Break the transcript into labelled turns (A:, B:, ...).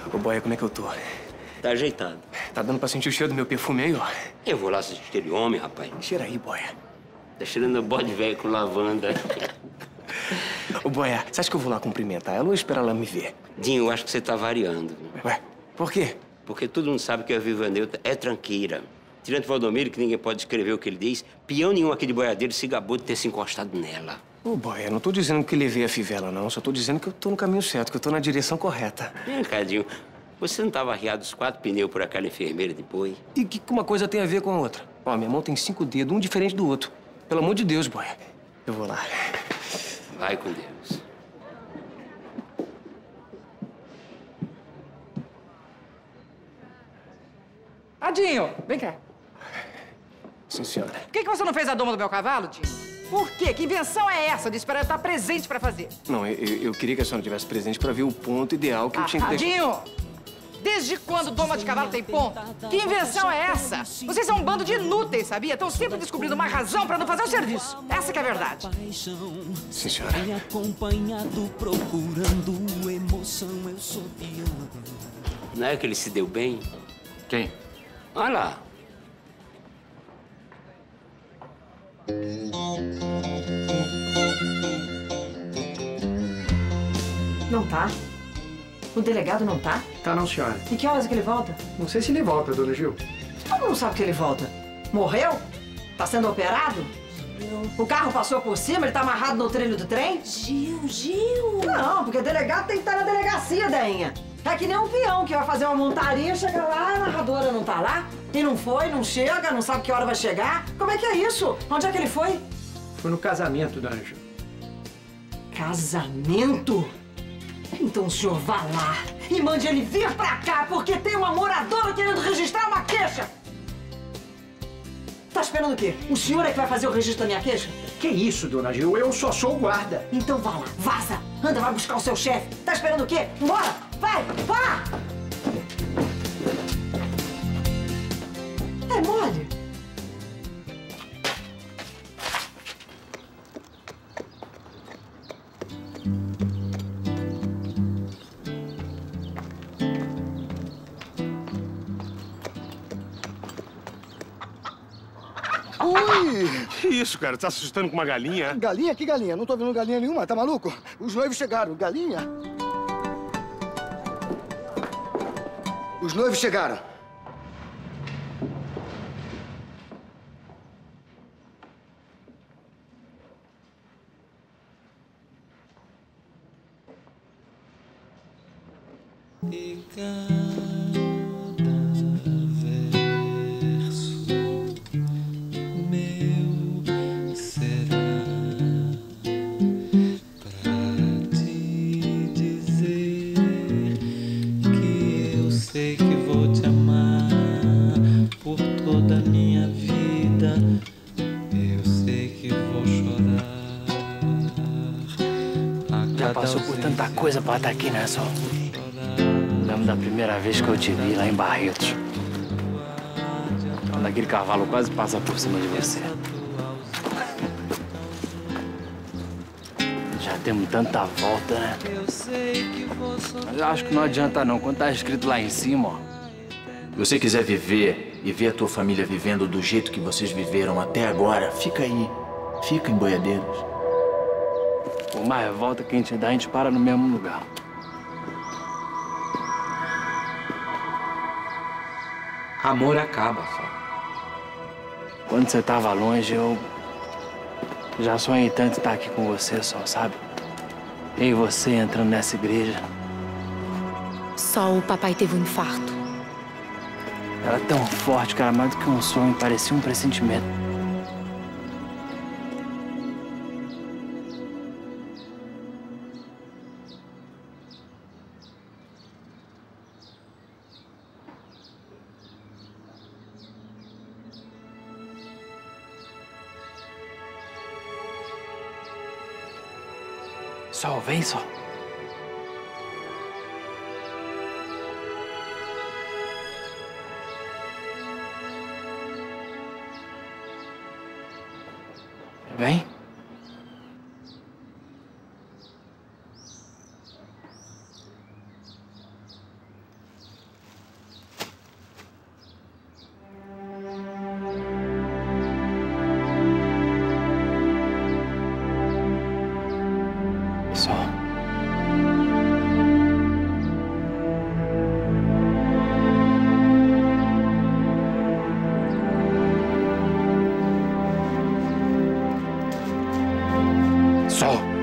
A: Ô, boia, como é que eu tô?
B: Tá ajeitado.
A: Tá dando pra sentir o cheiro do meu perfume aí, ó?
B: Eu vou lá assistir aquele homem, rapaz.
A: Cheira aí, boia.
B: Tá cheirando bode velho com lavanda.
A: Ô, boia, você acha que eu vou lá cumprimentar ela ou esperar ela me ver?
B: Dinho, eu acho que você tá variando.
A: Ué, por quê?
B: Porque todo mundo sabe que a Viva Neutra é tranqueira. Tirando o Valdomiro, que ninguém pode escrever o que ele diz, peão nenhum aqui de boiadeiro se gabou de ter se encostado nela.
A: Ô, boia, não tô dizendo que levei a fivela, não. Só tô dizendo que eu tô no caminho certo, que eu tô na direção correta.
B: Vem cá, Dinho. Você não tava arriado os 4 pneus por aquela enfermeira de boi?
A: E o que uma coisa tem a ver com a outra? Ó, minha mão tem 5 dedos, um diferente do outro. Pelo amor de Deus, boia. Eu vou lá.
B: Vai com Deus.
C: Dinho, vem cá.
A: Sim, senhora.
C: Por que você não fez a doma do meu cavalo, Dinho? Por quê? Que invenção é essa de esperar eu estar presente pra fazer?
A: Não, eu queria que a senhora tivesse presente pra ver o ponto ideal que eu tinha que ter.
C: Dinho! Desde quando doma de cavalo tem ponto? Que invenção é essa? Vocês são um bando de inúteis, sabia? Estão sempre descobrindo uma razão pra não fazer o serviço. Essa que é a verdade.
A: Sim, senhora.
D: Acompanhado, procurando emoção, eu sou piano.
B: Não é que ele se deu bem?
A: Quem?
B: Olha lá.
E: Não tá? O delegado não tá?
F: Tá não, senhora.
E: E que horas é que ele volta?
F: Não sei se ele volta, dona Gil.
E: Todo mundo sabe que ele volta. Morreu? Tá sendo operado? O carro passou por cima, ele tá amarrado no trilho do trem?
G: Gil!
E: Não, porque delegado tem que estar na delegacia, Dainha. É que nem um peão que vai fazer uma montaria, chega lá, a narradora não tá lá, e não foi, não chega, não sabe que hora vai chegar. Como é que é isso? Onde é que ele foi?
F: Foi no casamento, dona Gil.
E: Casamento? Então o senhor vá lá e mande ele vir pra cá, porque tem uma moradora querendo registrar uma queixa. Tá esperando o quê? O senhor é que vai fazer o registro da minha queixa?
F: Que isso, dona Gil? Eu só sou o guarda.
E: Então vá lá, vaza! Anda, vai buscar o seu chefe. Tá esperando o quê? Bora! Vai! Vá! É mole?
H: Oi! Que isso, cara? Tá assustando com uma galinha?
I: Galinha? Que galinha? Não tô vendo galinha nenhuma, tá maluco? Os noivos chegaram. Galinha? Os noivos chegaram.
D: E cada verso meu será pra te dizer que eu sei que vou te amar por toda a minha vida. Eu sei que vou chorar.
J: Já passou por tanta coisa pra estar aqui, né, Sol? Lembro da primeira vez que eu te vi lá em Barretos. Quando aquele cavalo quase passa por cima de você. Já temos tanta volta, né? Mas eu acho que não adianta não. Quando tá escrito lá em cima, ó.
K: Se você quiser viver e ver a tua família vivendo do jeito que vocês viveram até agora, fica aí. Fica em Boiadeiros.
J: Por mais volta que a gente dá, a gente para no mesmo lugar.
L: Amor acaba, só.
J: Quando você tava longe, eu já sonhei tanto estar aqui com você, só, sabe? Eu e você entrando nessa igreja.
G: Só o papai teve um infarto.
J: Era tão forte que era mais do que um sonho, parecia um pressentimento. Sol, vem, Sol. Vem.
A: Só.